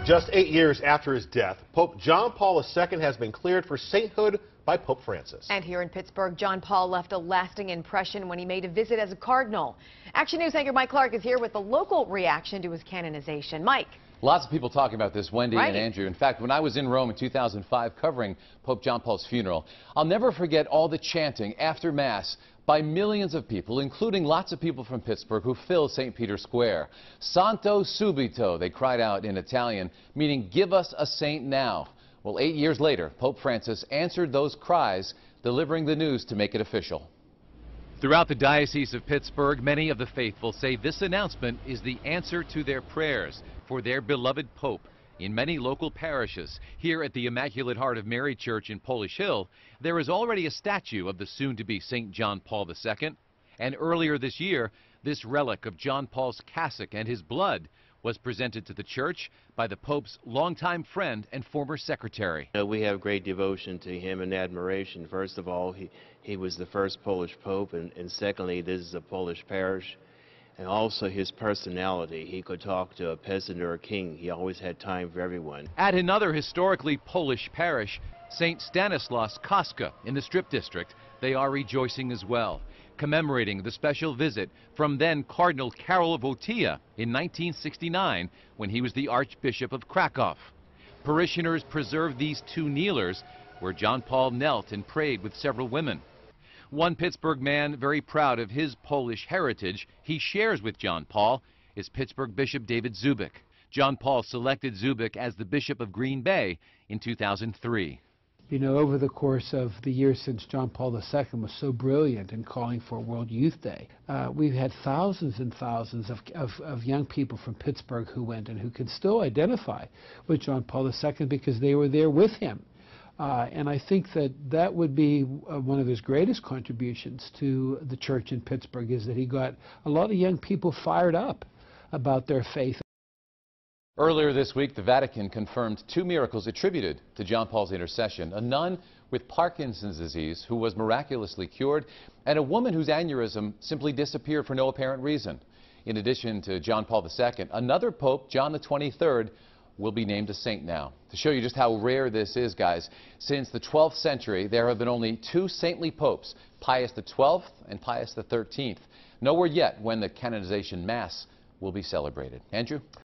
Just 8 years after his death, Pope John Paul II has been cleared for sainthood by Pope Francis. And here in Pittsburgh, John Paul left a lasting impression when he made a visit as a cardinal. Action News anchor Mike Clark is here with the local reaction to his canonization. Mike. Lots of people talking about this, Wendy Right. and Andrew. In fact, when I was in Rome in 2005 covering Pope John Paul's funeral, I'll never forget all the chanting after Mass by millions of people, including lots of people from Pittsburgh who filled St. Peter's Square. Santo subito, they cried out in Italian, meaning give us a saint now. Well, 8 years later, Pope Francis answered those cries, delivering the news to make it official. Throughout the Diocese of Pittsburgh, many of the faithful say this announcement is the answer to their prayers for their beloved Pope. In many local parishes, here at the Immaculate Heart of Mary Church in Polish Hill, there is already a statue of the soon-to-be St. John Paul II. And earlier this year, this relic of John Paul's cassock and his blood was presented to the church by the Pope's longtime friend and former secretary. We have great devotion to him and admiration. First of all, he was the first Polish Pope, and secondly, this is a Polish parish. And also his personality. He could talk to a peasant or a king. He always had time for everyone. At another historically Polish parish, St. Stanislaus Kostka in the Strip District, they are rejoicing as well, commemorating the special visit from then Cardinal Karol Wojtyła in 1969 when he was the Archbishop of Krakow. Parishioners preserve these two kneelers where John Paul knelt and prayed with several women. One Pittsburgh man very proud of his Polish heritage he shares with John Paul is Pittsburgh Bishop David Zubik. John Paul selected Zubik as the Bishop of Green Bay in 2003. You know, over the course of the years since John Paul II was so brilliant in calling for World Youth Day, we've had thousands and thousands of young people from Pittsburgh who went and who can still identify with John Paul II because they were there with him. And I think that would be one of his greatest contributions to the church in Pittsburgh, is that he got a lot of young people fired up about their faith. Earlier this week, the Vatican confirmed two miracles attributed to John Paul's intercession: a nun with Parkinson's disease who was miraculously cured, and a woman whose aneurysm simply disappeared for no apparent reason. In addition to John Paul II, another Pope, John the 23rd, will be named a saint now. To show you just how rare this is, guys, since the 12th century, there have been only two saintly popes, Pius XII and Pius XIII. No word yet when the canonization Mass will be celebrated. Andrew?